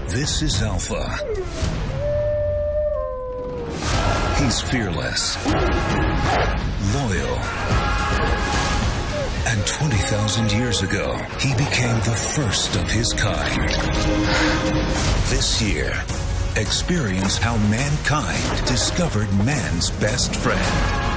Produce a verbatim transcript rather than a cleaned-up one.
This is Alpha. He's fearless, loyal, and twenty thousand years ago, he became the first of his kind. This year, experience how mankind discovered man's best friend.